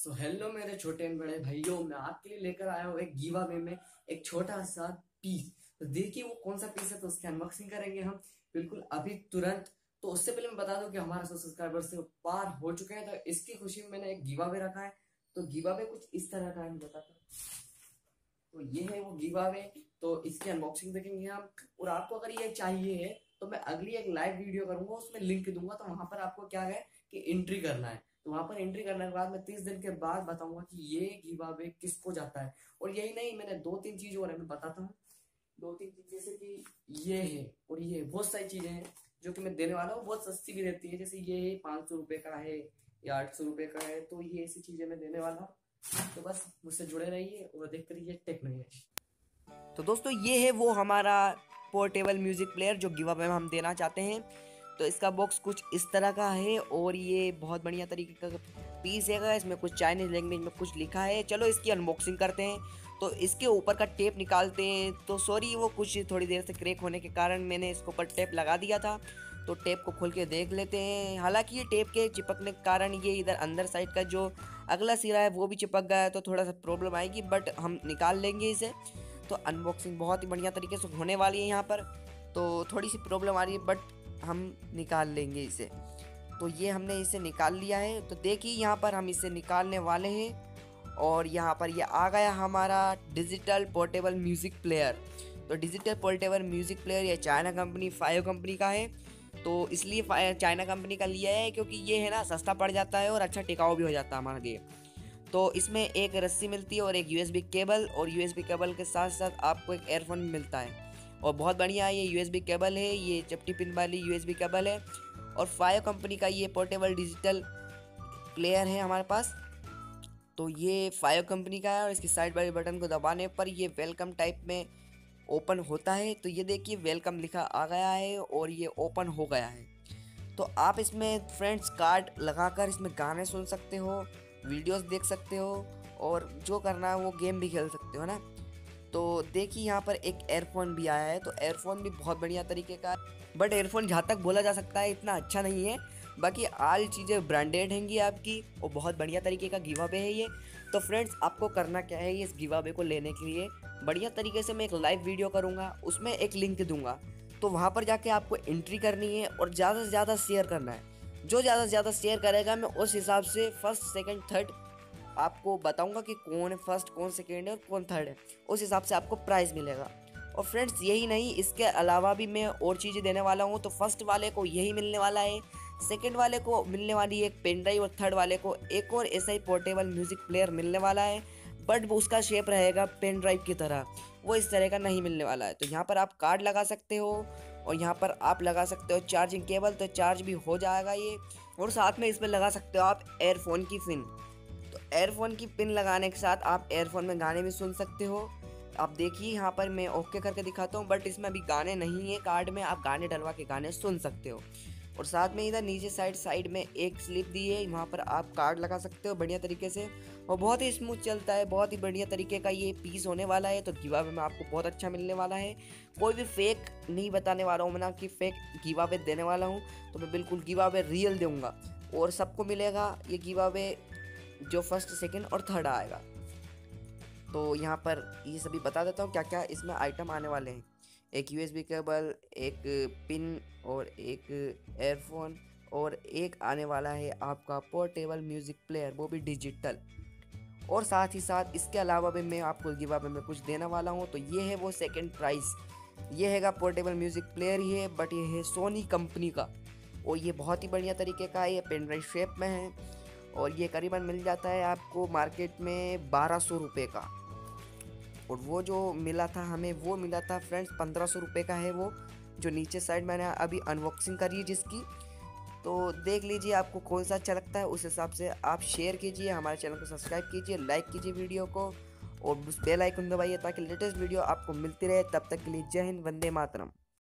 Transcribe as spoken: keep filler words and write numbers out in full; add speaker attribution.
Speaker 1: So hello मेरे छोटे and बड़े भाइयों, मैं आपके लिए लेकर आया हूँ एक गिव अवे में एक छोटा सा पीस। तो देखिए वो कौन सा पीस है, तो उसकी अनबॉक्सिंग करेंगे हम बिल्कुल अभी तुरंत। तो उससे पहले मैं बता दूं कि हमारा सौ सब्सक्राइबर से पार हो चुके हैं, तो इसकी खुशी में मैंने एक गिव अवे रखा है। तो गिव अवे कुछ इस तरह का है, मैं बताता हूँ। तो ये है वो गिव अवे। तो इसकी अनबॉक्सिंग देखेंगे हम। और आपको अगर ये चाहिए है तो मैं अगली एक लाइव वीडियो करूंगा, उसमें लिंक दूंगा। तो वहां पर आपको क्या है कि एंट्री करना है। तो वहां पर एंट्री करने के बाद मैं तीस दिन के बाद बताऊंगा कि ये गिव अवे किसको जाता है। और यही नहीं, मैंने दो तीन चीज और है, मैं बताता हूँ। दो तीन चीज जैसे कि ये है और ये है, बहुत सारी चीजें हैं जो कि मैं देने वाला हूँ। बहुत सस्ती भी रहती है, जैसे ये पाँच सौ रुपए का है या आठ सौ रुपए का है। तो ये ऐसी चीजें मैं देने वाला हूँ। तो बस मुझसे जुड़े रहिए और देखते रहिए टेक्नोलॉजी। तो दोस्तों ये है वो हमारा पोर्टेबल म्यूजिक प्लेयर जो गिव अवे में हम देना चाहते हैं। तो इसका बॉक्स कुछ इस तरह का है और ये बहुत बढ़िया तरीके का पीस है। इसमें कुछ चाइनीज लैंग्वेज में कुछ लिखा है। चलो इसकी अनबॉक्सिंग करते हैं। तो इसके ऊपर का टेप निकालते हैं। तो सॉरी, वो कुछ थोड़ी देर से क्रैक होने के कारण मैंने इसके ऊपर टेप लगा दिया था। तो टेप को खोल के देख लेते हैं। हालांकि ये टेप के चिपकने के कारण ये इधर अंदर साइड का जो अगला सिरा है वो भी चिपक गया है, तो थोड़ा सा प्रॉब्लम आएगी, बट हम निकाल लेंगे इसे। तो अनबॉक्सिंग बहुत ही बढ़िया तरीके से होने वाली है यहाँ पर। तो थोड़ी सी प्रॉब्लम आ रही है, बट हम निकाल लेंगे इसे। तो ये हमने इसे निकाल लिया है। तो देखिए यहाँ पर हम इसे निकालने वाले हैं और यहाँ पर ये आ गया हमारा डिजिटल पोर्टेबल म्यूज़िक प्लेयर। तो डिजिटल पोर्टेबल म्यूज़िक प्लेयर ये चाइना कंपनी फाइव कंपनी का है। तो इसलिए चाइना कंपनी का लिया है क्योंकि ये है ना, सस्ता पड़ जाता है और अच्छा टिकाऊ भी हो जाता है हमारा गेम। तो इसमें एक रस्सी मिलती है और एक यूएसबी केबल, और यूएसबी केबल के साथ साथ आपको एक एयरफोन भी मिलता है। और बहुत बढ़िया ये यूएसबी केबल है, ये चपटी पिन वाली यूएसबी केबल है। और फाइव कंपनी का ये पोर्टेबल डिजिटल प्लेयर है हमारे पास। तो ये फाइव कंपनी का है और इसकी साइड वाले बटन को दबाने पर ये वेलकम टाइप में ओपन होता है। तो ये देखिए वेलकम लिखा आ गया है और ये ओपन हो गया है। तो आप इसमें फ्रेंड्स कार्ड लगाकर इसमें गाने सुन सकते हो, वीडियोस देख सकते हो, और जो करना है वो गेम भी खेल सकते हो ना। तो देखिए यहाँ पर एक एयरफोन भी आया है। तो एयरफोन भी बहुत बढ़िया तरीके का है, बट एयरफोन जहाँ तक बोला जा सकता है इतना अच्छा नहीं है। बाकी आल चीज़ें ब्रांडेड हैंगी आपकी, और बहुत बढ़िया तरीके का गिव अवे है ये। तो फ्रेंड्स आपको करना क्या है, इस गिव अवे को लेने के लिए बढ़िया तरीके से मैं एक लाइव वीडियो करूँगा, उसमें एक लिंक दूंगा। तो वहाँ पर जाके आपको एंट्री करनी है और ज़्यादा से ज़्यादा शेयर करना है। जो ज़्यादा से ज़्यादा शेयर करेगा मैं उस हिसाब से फर्स्ट सेकंड थर्ड आपको बताऊंगा कि कौन है फर्स्ट, कौन सेकंड है और कौन थर्ड है। उस हिसाब से आपको प्राइज़ मिलेगा। और फ्रेंड्स यही नहीं, इसके अलावा भी मैं और चीज़ें देने वाला हूँ। तो फर्स्ट वाले को यही मिलने वाला है, सेकंड वाले को मिलने वाली है एक पेन ड्राइव, और थर्ड वाले को एक और ऐसा ही पोर्टेबल म्यूज़िक प्लेयर मिलने वाला है, बट उसका शेप रहेगा पेन ड्राइव की तरह, वो इस तरह का नहीं मिलने वाला है। तो यहाँ पर आप कार्ड लगा सकते हो और यहाँ पर आप लगा सकते हो चार्जिंग केबल, तो चार्ज भी हो जाएगा ये। और साथ में इसमें लगा सकते हो आप एयरफोन की पिन। तो एयरफोन की पिन लगाने के साथ आप एयरफोन में गाने भी सुन सकते हो। आप देखिए यहाँ पर मैं ओके करके दिखाता हूँ, बट इसमें अभी गाने नहीं है कार्ड में, आप गाने डलवा के गाने सुन सकते हो। और साथ में इधर नीचे साइड साइड में एक स्लिप दी है, वहाँ पर आप कार्ड लगा सकते हो बढ़िया तरीके से। और बहुत ही स्मूथ चलता है, बहुत ही बढ़िया तरीके का ये पीस होने वाला है। तो गिव अवे में आपको बहुत अच्छा मिलने वाला है। कोई भी फेक नहीं बताने वाला हूँ मैं, ना कि फेक गिव अवे देने वाला हूँ। तो मैं बिल्कुल गिव अवे रियल दूंगा और सबको मिलेगा ये गिव अवे, जो फर्स्ट सेकंड और थर्ड आएगा। तो यहाँ पर ये सभी बता देता हूँ क्या क्या इसमें आइटम आने वाले हैं। एक यूएसबी केबल, एक पिन और एक एयरफोन, और एक आने वाला है आपका पोर्टेबल म्यूज़िक प्लेयर, वो भी डिजिटल। और साथ ही साथ इसके अलावा भी मैं आपको गिव अवे में कुछ देने वाला हूँ। तो ये है वो सेकंड प्राइस, ये हैगा पोर्टेबल म्यूज़िक प्लेयर ही है, बट ये है सोनी कंपनी का, और ये बहुत ही बढ़िया तरीके का है। ये पेन ड्राइव शेप में है और ये करीबन मिल जाता है आपको मार्केट में बारह सौ रुपये का। और वो जो मिला था हमें, वो मिला था फ्रेंड्स पंद्रह सौ रुपये का है वो, जो नीचे साइड मैंने अभी अनबॉक्सिंग करी है जिसकी। तो देख लीजिए आपको कौन सा अच्छा लगता है, उस हिसाब से आप शेयर कीजिए, हमारे चैनल को सब्सक्राइब कीजिए, लाइक कीजिए वीडियो को, और उस बेल आइकन दबाइए ताकि लेटेस्ट वीडियो आपको मिलती रहे। तब तक के लिए जय हिंद, वंदे मातरम।